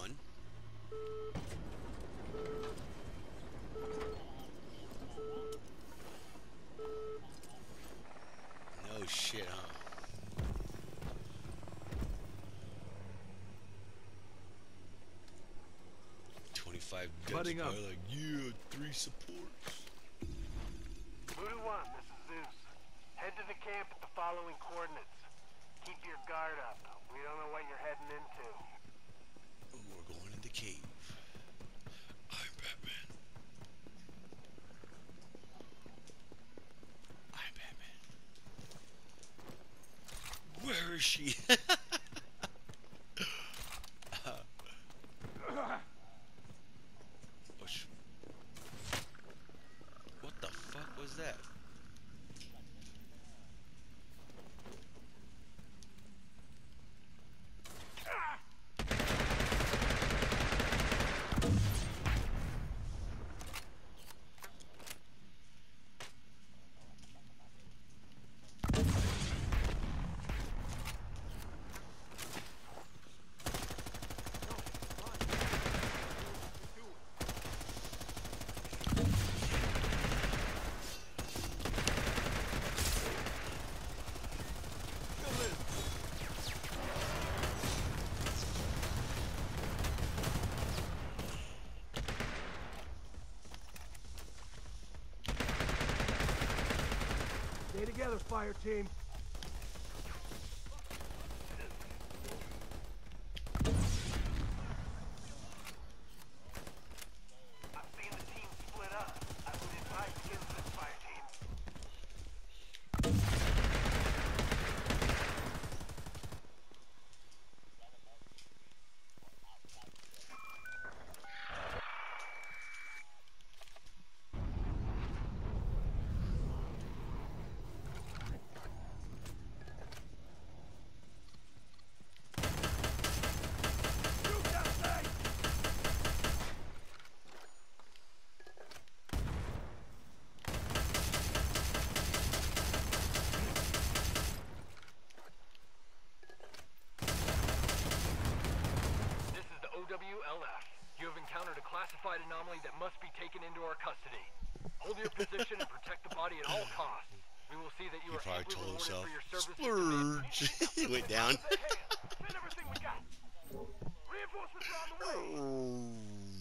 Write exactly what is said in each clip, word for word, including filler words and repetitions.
fun. No shit, huh? twenty-five guns, Butting up. probably like, yeah, three supports. Voodoo one, this is Zeus. Head to the camp at the following coordinates. Keep your guard up. We don't know what you're heading into. Oh, we're going in the cave. I'm Batman. I'm Batman. Where is she? Oh, sh- what the fuck was that? Stay together, fire team. I'm seeing the team split up. I would advise against this fire team. This is the O W L F. You have encountered a classified anomaly that must be taken into our custody. Hold your position and protect the body at all costs. We will see that you He are probably amply told rewarded himself, for your service. splurge. He went down. Spend everything we got. Reinforcements are on the way.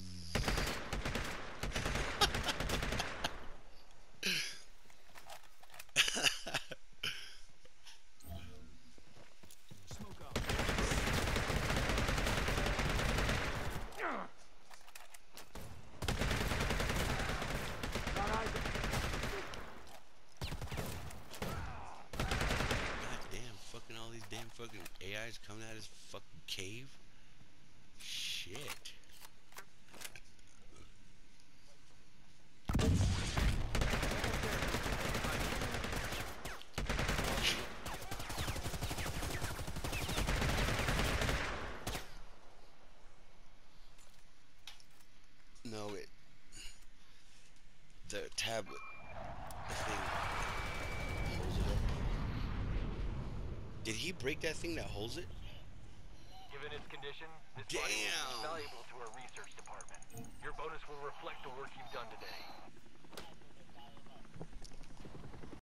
God damn, fucking all these damn fucking A Is coming out of his fucking cave. Shit. No, it. The tablet. The thing holds it up. Did he break that thing that holds it? Given its condition, this body will Damn. be valuable to our research department. Your bonus will reflect the work you've done today.